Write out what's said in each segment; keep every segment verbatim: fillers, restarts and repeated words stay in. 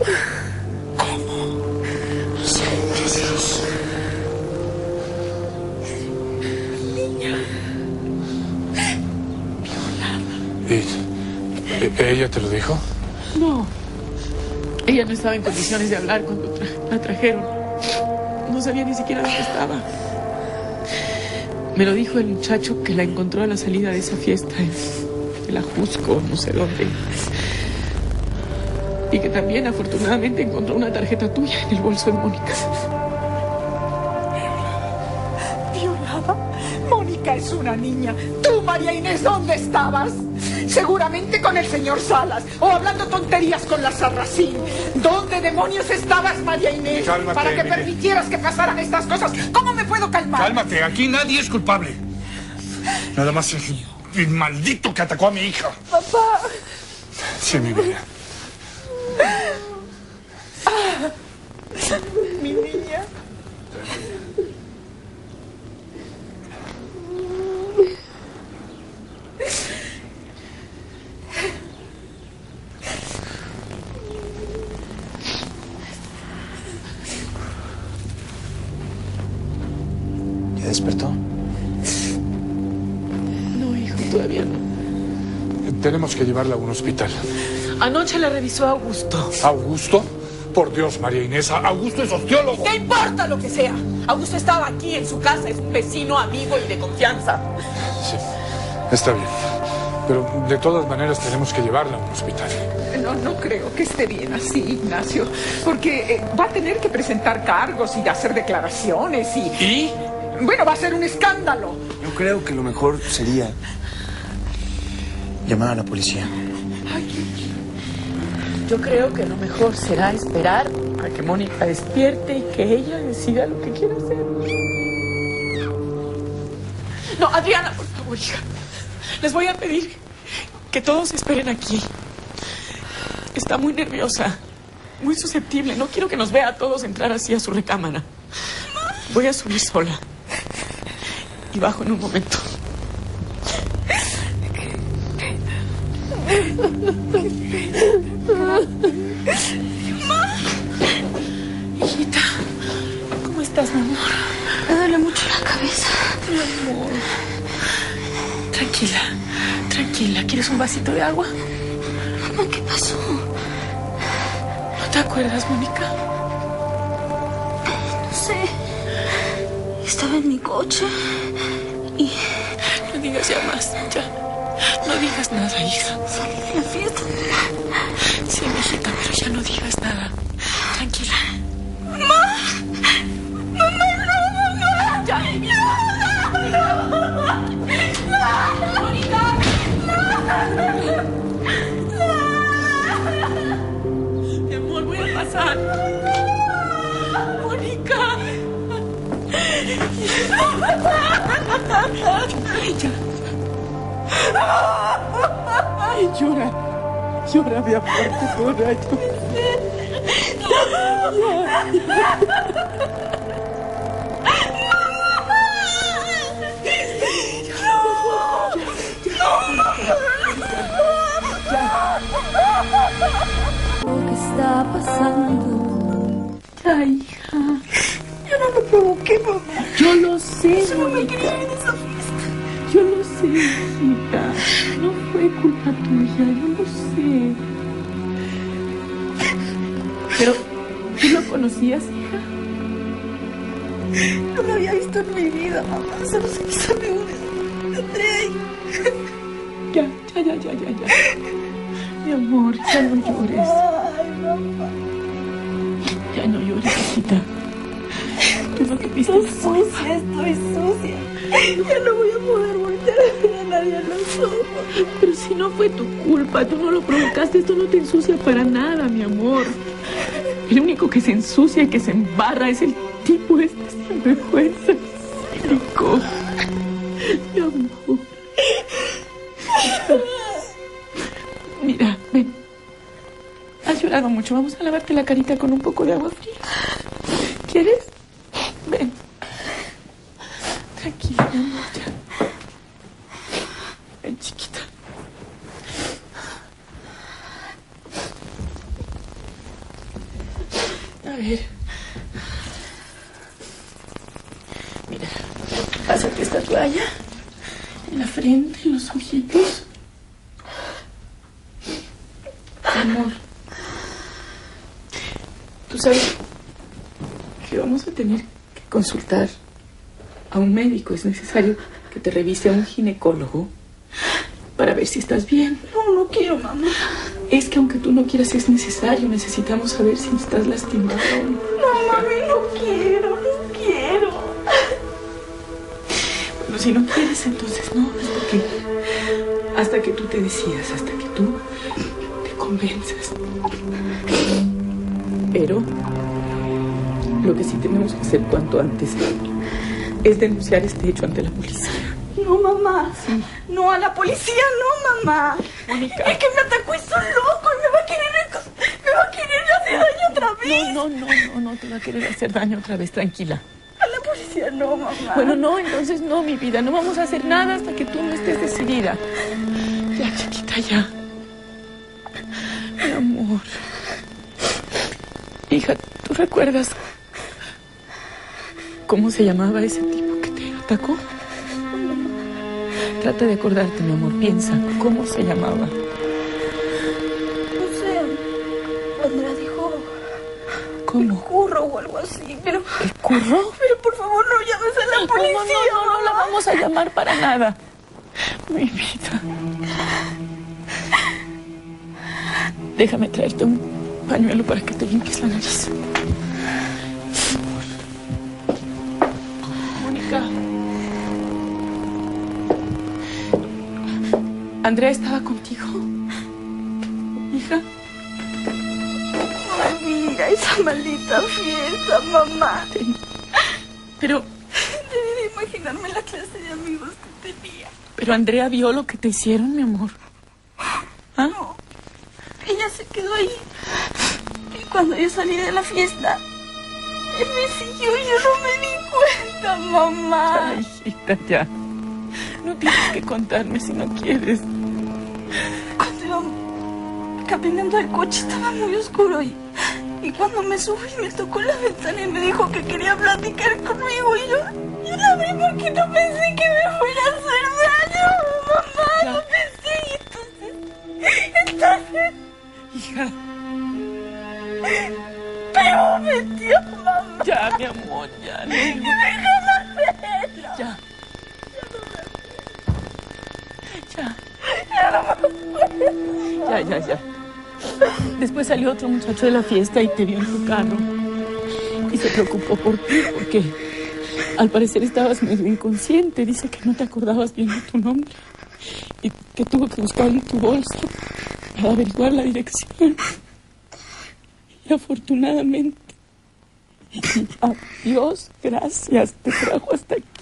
¿Cómo? Santo Dios. Niña. ¿Y ella te lo dijo? No. Ella no estaba en condiciones de hablar cuando tra la trajeron. No sabía ni siquiera dónde estaba. Me lo dijo el muchacho que la encontró a la salida de esa fiesta en el Ajusco, no sé dónde. Y que también, afortunadamente, encontró una tarjeta tuya en el bolso de Mónica. ¿Violada? ¿Violada? Mónica es una niña. ¿Tú, María Inés, dónde estabas? Seguramente con el señor Salas, o hablando tonterías con la Sarracín. ¿Dónde demonios estabas, María Inés? Cálmate, para que Miguel. permitieras que pasaran estas cosas. ¿Cómo me puedo calmar? Cálmate, aquí nadie es culpable. Nada más el, el maldito que atacó a mi hija. Papá. Sí, mi vida. Ah, mi niña. ¿Ya despertó? No, hijo, todavía no. Tenemos que llevarla a un hospital. Anoche la revisó Augusto. ¿Augusto? Por Dios, María Inés, Augusto es osteólogo. ¿Qué importa lo que sea? Augusto estaba aquí en su casa, es un vecino, amigo y de confianza. Sí, está bien. Pero de todas maneras tenemos que llevarla a un hospital. No, no creo que esté bien así, Ignacio. Porque eh, va a tener que presentar cargos y hacer declaraciones y... ¿Y? Bueno, va a ser un escándalo. Yo creo que lo mejor sería llamar a la policía. Yo creo que lo mejor será esperar a que Mónica despierte y que ella decida lo que quiera hacer. No, Adriana, por favor, hija. Les voy a pedir que todos esperen aquí. Está muy nerviosa, muy susceptible. No quiero que nos vea a todos entrar así a su recámara. Voy a subir sola. Y bajo en un momento. Hijita, ¿cómo estás, mi amor? Me duele mucho la cabeza. Mi amor. Tranquila, tranquila. ¿Quieres un vasito de agua? Mamá, ¿qué pasó? ¿No te acuerdas, Mónica? No sé. Estaba en mi coche y... No digas ya más, ya. No digas nada, hija. Salí de la fiesta. Sí, mijita, pero ya no digas nada. Tranquila. ¡Mamá! ¡Mamá, no, mamá! Ya, mi amor. ¡Mónica! Mi amor, voy a pasar. Mónica. Ya. Ay, llora. Llora, mi amor, te llora. Lo que está pasando. Ya, hija. Yo no lo provoqué, mamá. Yo lo sé, Solo me Mónica. quería ir a esa fiesta. Yo lo sé, hijita. No fue culpa tuya, yo lo sé. Pero, ¿tú lo conocías, hija? No lo había visto en mi vida, mamá. Solo sé mis amigos de Andrea y... Ya, ya, ya, ya, ya, ya. Mi amor, ya no llores. Ay, mamá. Ya no llores, hijita. Tú lo que viste Estoy en la culpa. sucia, estoy sucia. Ya no voy a poder volver a ver a nadie a los ojos. Pero si no fue tu culpa, tú no lo provocaste, esto no te ensucia para nada, mi amor. El único que se ensucia y que se embarra es el tipo este sinvergüenza. Cínico. Mi amor. Mira, ven. Has llorado mucho. Vamos a lavarte la carita con un poco de agua fría. ¿Quieres? Ven. Tranquila, mi amor, ya. Ven, chiquita. A ver. Mira, pásate esta toalla en la frente, en los ojitos. Amor, tú sabes que vamos a tener que consultar a un médico. Es necesario que te revise a un ginecólogo para ver si estás bien. No, no quiero, mamá. Es que aunque tú no quieras, es necesario. Necesitamos saber si estás lastimado. No, mami, no quiero, no quiero. Bueno, si no quieres, entonces no. Hasta que, hasta que tú te decidas, hasta que tú te convenzas. Pero lo que sí tenemos que hacer cuanto antes es denunciar este hecho ante la policía. No, mamá. Sí. No, a la policía no, mamá. Mónica. Es que me atacó ese loco y me va a querer, me va a querer hacer daño otra vez. No, no, no, no, no te va a querer hacer daño otra vez, tranquila. A la policía no, mamá. Bueno, no, entonces no, mi vida. No vamos a hacer nada hasta que tú no estés decidida. Ya, chiquita, ya. Mi amor. Hija, ¿tú recuerdas cómo se llamaba ese tipo que te atacó? Trata de acordarte, mi amor. Piensa, ¿cómo se llamaba? No sé. Andrea dijo... ¿Cómo? El curro o algo así, pero... ¿El curro? Pero por favor no llames a la policía. No, no, no, no la vamos a llamar para nada. Mi vida. Déjame traerte un pañuelo para que te limpies la nariz. Mónica. ¿Andrea estaba contigo? Hija. Ay, mira esa maldita fiesta, mamá. Pero... Debí de imaginarme la clase de amigos que tenía. Pero Andrea vio lo que te hicieron, mi amor. ¿Ah? No. Ella se quedó ahí. Y cuando yo salí de la fiesta, él me siguió y yo no me di cuenta, mamá. Ay, hijita, ya. No tienes que contarme si no quieres. Cuando iba caminando al coche estaba muy oscuro y, y cuando me subí me tocó la ventana y me dijo que quería platicar conmigo y yo, yo la abrí porque no pensé que me fuera a hacer daño, mamá, ya. No pensé. Entonces, entonces... Hija. Pero me metió, mamá. Ya, mi amor, ya. No, ¡Que me dejan hacerlo! ya. Ya. Ya no me puedo. Ya, ya, ya. Después salió otro muchacho de la fiesta y te vio en tu carro. Y se preocupó por ti porque al parecer estabas medio inconsciente. Dice que no te acordabas bien de tu nombre. Y que tuvo que buscar en tu bolsa para averiguar la dirección. Y afortunadamente, a Dios gracias, te trajo hasta aquí.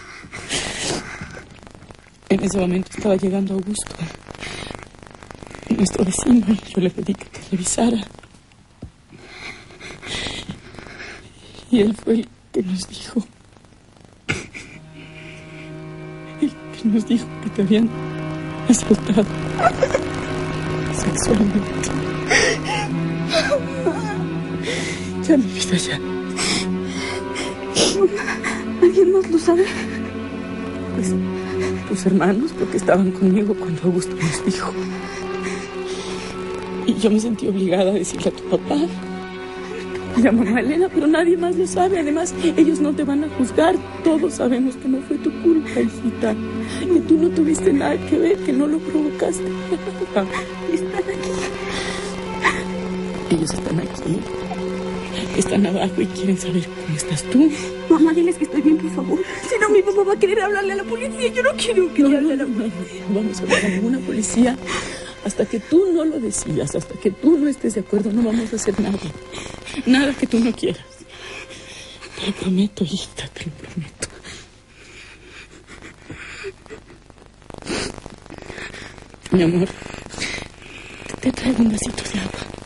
En ese momento estaba llegando Augusto, nuestro vecino, y yo le pedí que te revisara. Y él fue el que nos dijo, el que nos dijo que te habían asaltado sexualmente. Ya, mi vida, ya. ¿Alguien más lo sabe? Pues tus hermanos, porque estaban conmigo cuando Augusto nos dijo. Y yo me sentí obligada a decirle a tu papá y a mamá Elena, pero nadie más lo sabe. Además, ellos no te van a juzgar. Todos sabemos que no fue tu culpa, hijita. Que tú no tuviste nada que ver, que no lo provocaste. Están aquí. Ellos están aquí. Están abajo y quieren saber cómo estás tú. Mamá, diles que estoy bien, por favor. Si no, mi papá va a querer hablarle a la policía. Yo no quiero que No, le no, hable a no, la no, policía. no vamos a hablar a ninguna policía hasta que tú no lo decidas, hasta que tú no estés de acuerdo. No vamos a hacer nada. Nada que tú no quieras. Te lo prometo, hijita, te lo prometo. Mi amor, te traigo un vasito de agua.